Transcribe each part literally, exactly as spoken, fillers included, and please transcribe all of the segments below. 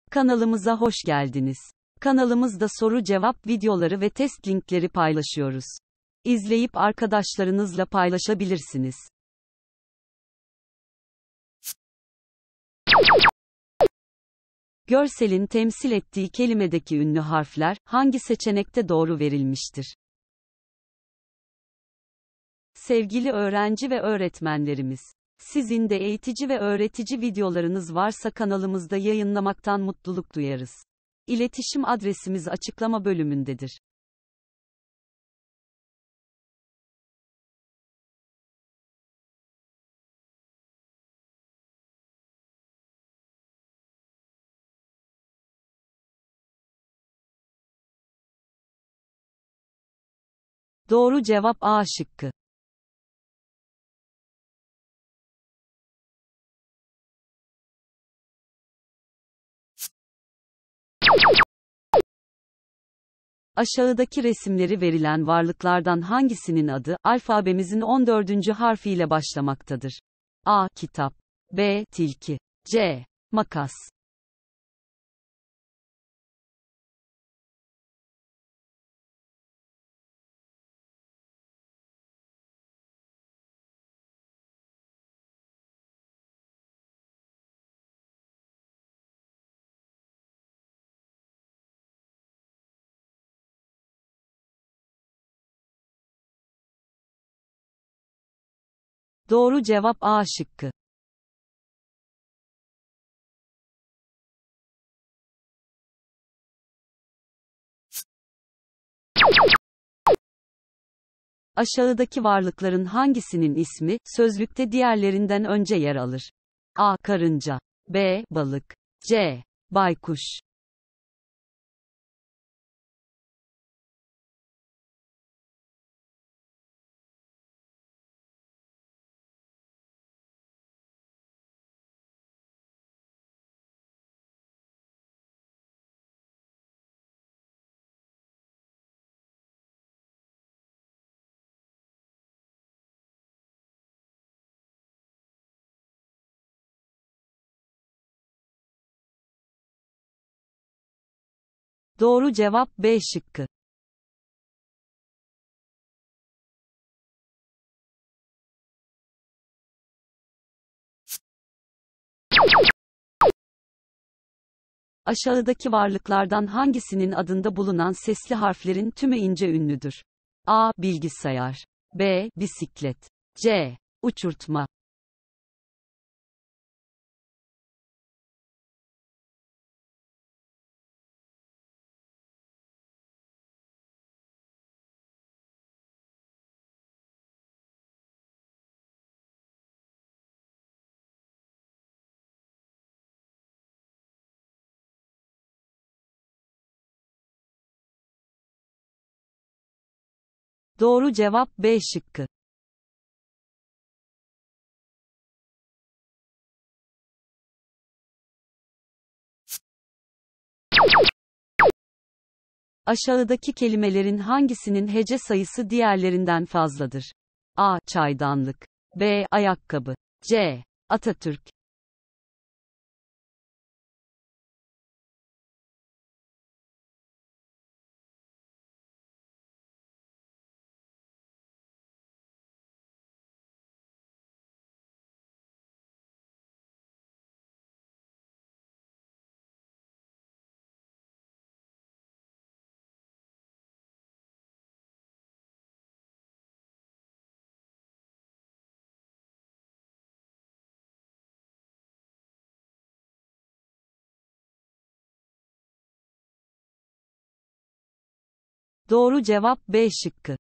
Kanalımıza hoş geldiniz. Kanalımızda soru cevap videoları ve test linkleri paylaşıyoruz. İzleyip arkadaşlarınızla paylaşabilirsiniz. Görselin temsil ettiği kelimedeki ünlü harfler, hangi seçenekte doğru verilmiştir? Sevgili öğrenci ve öğretmenlerimiz, sizin de eğitici ve öğretici videolarınız varsa kanalımızda yayınlamaktan mutluluk duyarız. İletişim adresimiz açıklama bölümündedir. Doğru cevap A şıkkı. Aşağıdaki resimleri verilen varlıklardan hangisinin adı, alfabemizin on dördüncü harfiyle başlamaktadır? A. Kitap. B. Tilki. C. Makas. Doğru cevap A şıkkı. Aşağıdaki varlıkların hangisinin ismi, sözlükte diğerlerinden önce yer alır? A. Karınca. B. Balık. C. Baykuş. Doğru cevap B şıkkı. Aşağıdaki varlıklardan hangisinin adında bulunan sesli harflerin tümü ince ünlüdür? A. Bilgisayar. B. Bisiklet. C. Uçurtma. Doğru cevap B şıkkı. Aşağıdaki kelimelerin hangisinin hece sayısı diğerlerinden fazladır? A. Çaydanlık. B. Ayakkabı. C. Atatürk. Doğru cevap B şıkkı.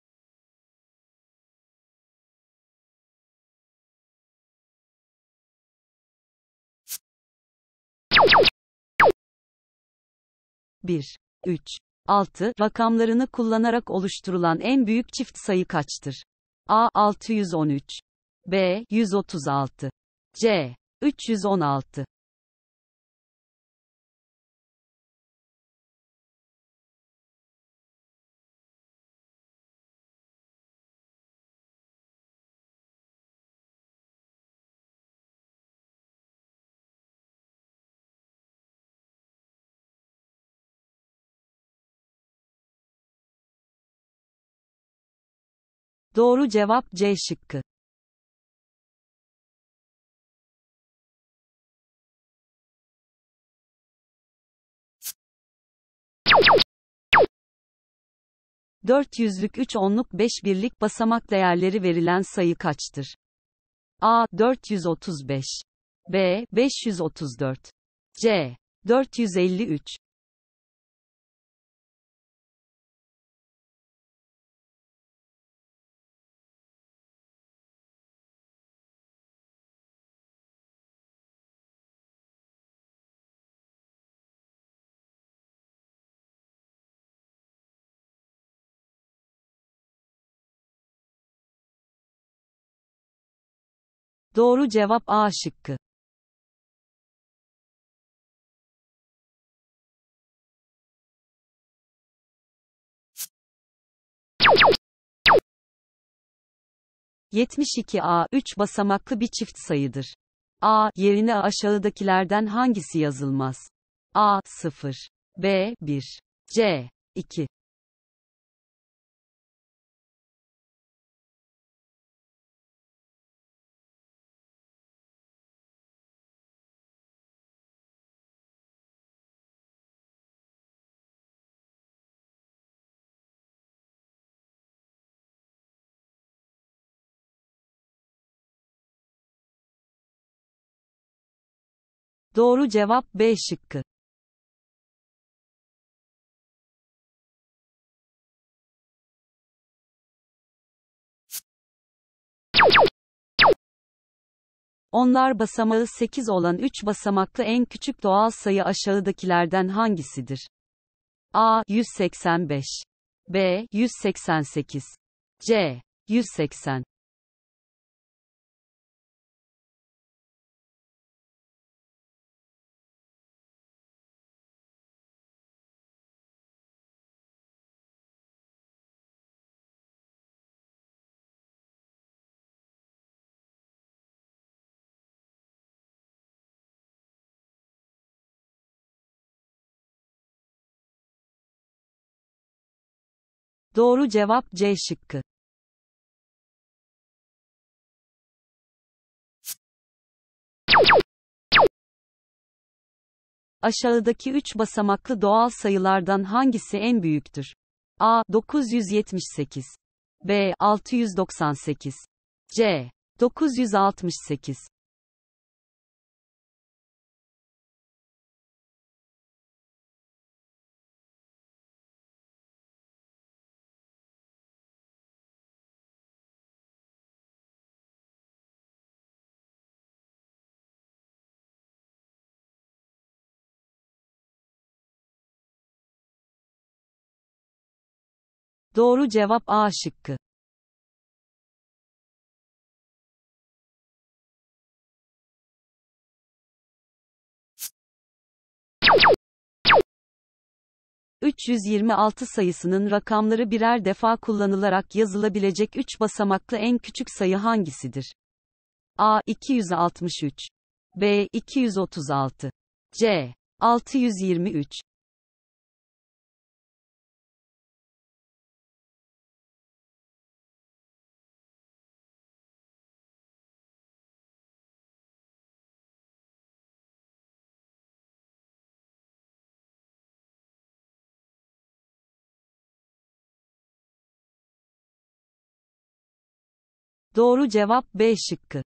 bir, üç, altı rakamlarını kullanarak oluşturulan en büyük çift sayı kaçtır? A. altı yüz on üç. B. yüz otuz altı. C. üç yüz on altı. Doğru cevap C şıkkı. dört yüzlük üç onluk beş birlik basamak değerleri verilen sayı kaçtır? A. dört yüz otuz beş, B. beş yüz otuz dört, C. dört yüz elli üç. Doğru cevap A şıkkı. yetmiş iki A, üç basamaklı bir çift sayıdır. A, yerine aşağıdakilerden hangisi yazılmaz? A, sıfır, B, bir, C, iki. Doğru cevap B şıkkı. Onlar basamağı sekiz olan üç basamaklı en küçük doğal sayı aşağıdakilerden hangisidir? A. yüz seksen beş, B. yüz seksen sekiz, C. yüz seksen. Doğru cevap C şıkkı. Aşağıdaki üç basamaklı doğal sayılardan hangisi en büyüktür? A. dokuz yüz yetmiş sekiz, B. altı yüz doksan sekiz, C. dokuz yüz altmış sekiz. Doğru cevap A şıkkı. üç yüz yirmi altı sayısının rakamları birer defa kullanılarak yazılabilecek üç basamaklı en küçük sayı hangisidir? A. iki yüz altmış üç, B. iki yüz otuz altı, C. altı yüz yirmi üç. Doğru cevap B şıkkı.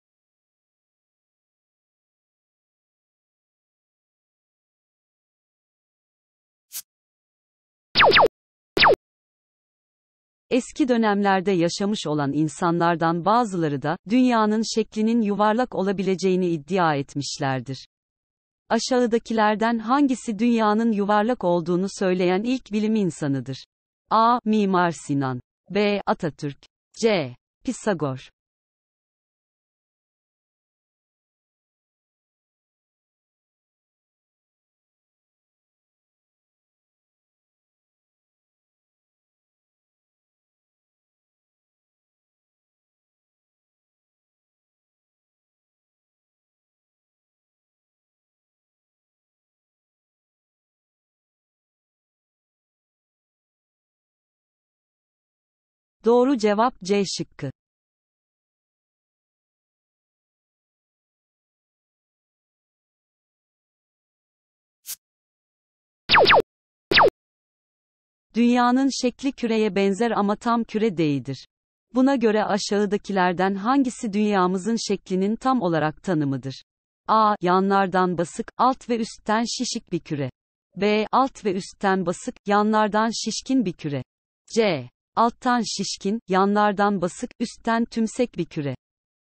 Eski dönemlerde yaşamış olan insanlardan bazıları da, dünyanın şeklinin yuvarlak olabileceğini iddia etmişlerdir. Aşağıdakilerden hangisi dünyanın yuvarlak olduğunu söyleyen ilk bilim insanıdır? A. Mimar Sinan, B. Atatürk, C. Pisagor. Doğru cevap C şıkkı. Dünyanın şekli küreye benzer ama tam küre değildir. Buna göre aşağıdakilerden hangisi dünyamızın şeklinin tam olarak tanımıdır? A. Yanlardan basık, alt ve üstten şişik bir küre. B. Alt ve üstten basık, yanlardan şişkin bir küre. C. Alttan şişkin, yanlardan basık, üstten tümsek bir küre.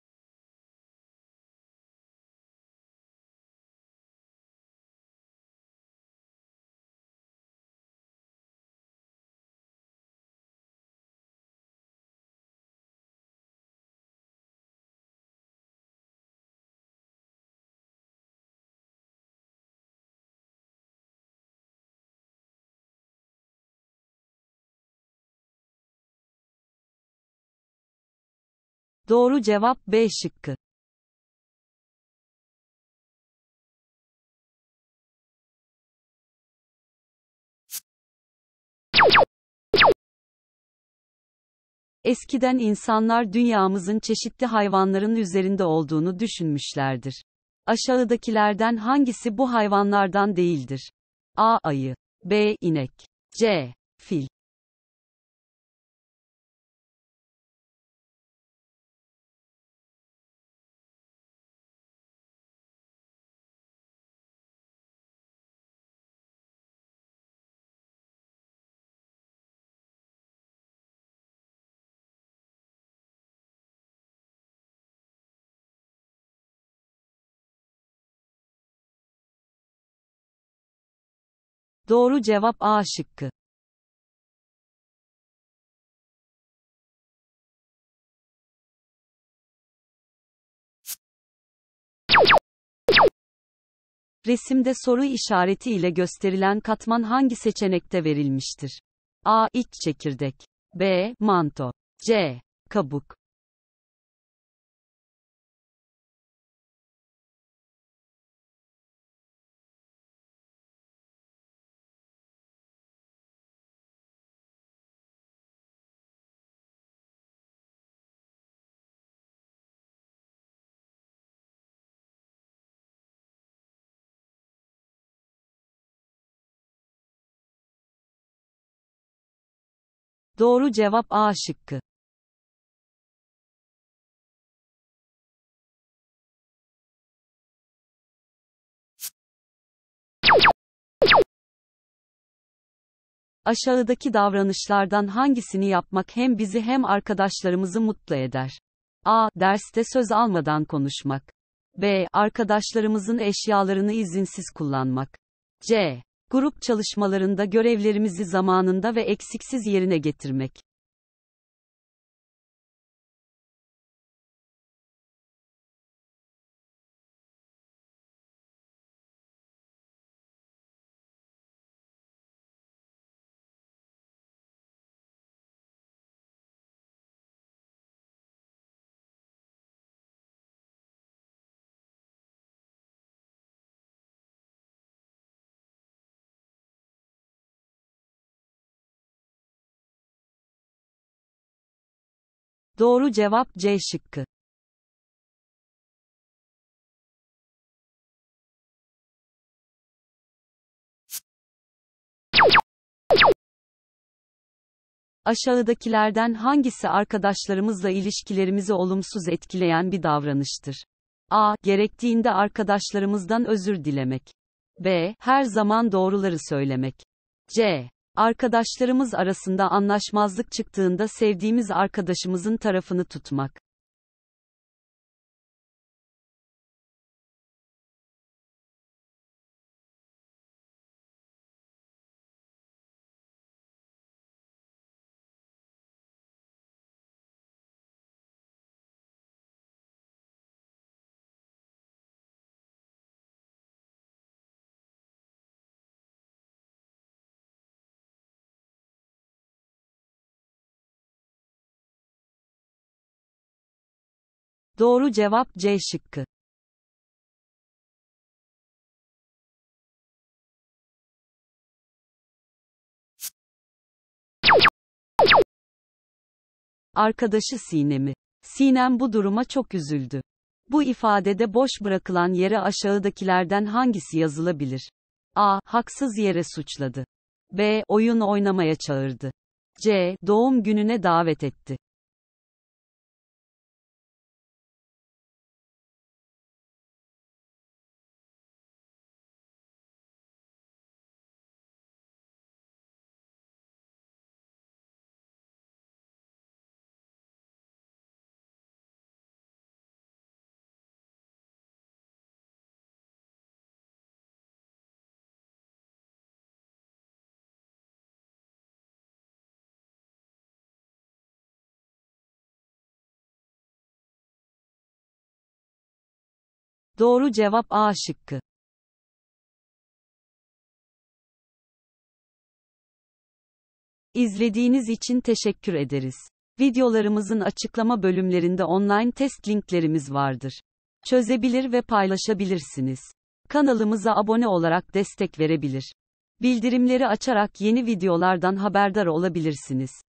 Doğru cevap B şıkkı. Eskiden insanlar dünyamızın çeşitli hayvanların üzerinde olduğunu düşünmüşlerdir. Aşağıdakilerden hangisi bu hayvanlardan değildir? A. Ayı. B. İnek. C. Fil. Doğru cevap A şıkkı. Resimde soru işareti ile gösterilen katman hangi seçenekte verilmiştir? A. İç çekirdek. B. Manto. C. Kabuk. Doğru cevap A şıkkı. Aşağıdaki davranışlardan hangisini yapmak hem bizi hem arkadaşlarımızı mutlu eder? A. Derste söz almadan konuşmak. B. Arkadaşlarımızın eşyalarını izinsiz kullanmak. C. Grup çalışmalarında görevlerimizi zamanında ve eksiksiz yerine getirmek. Doğru cevap C şıkkı. Aşağıdakilerden hangisi arkadaşlarımızla ilişkilerimizi olumsuz etkileyen bir davranıştır? A. Gerektiğinde arkadaşlarımızdan özür dilemek. B. Her zaman doğruları söylemek. C. Arkadaşlarımız arasında anlaşmazlık çıktığında sevdiğimiz arkadaşımızın tarafını tutmak. Doğru cevap C şıkkı. Arkadaşı Sinem'i. Sinem bu duruma çok üzüldü. Bu ifadede boş bırakılan yere aşağıdakilerden hangisi yazılabilir? A. Haksız yere suçladı. B. Oyun oynamaya çağırdı. C. Doğum gününe davet etti. Doğru cevap A şıkkı. İzlediğiniz için teşekkür ederiz. Videolarımızın açıklama bölümlerinde online test linklerimiz vardır. Çözebilir ve paylaşabilirsiniz. Kanalımıza abone olarak destek verebilir. Bildirimleri açarak yeni videolardan haberdar olabilirsiniz.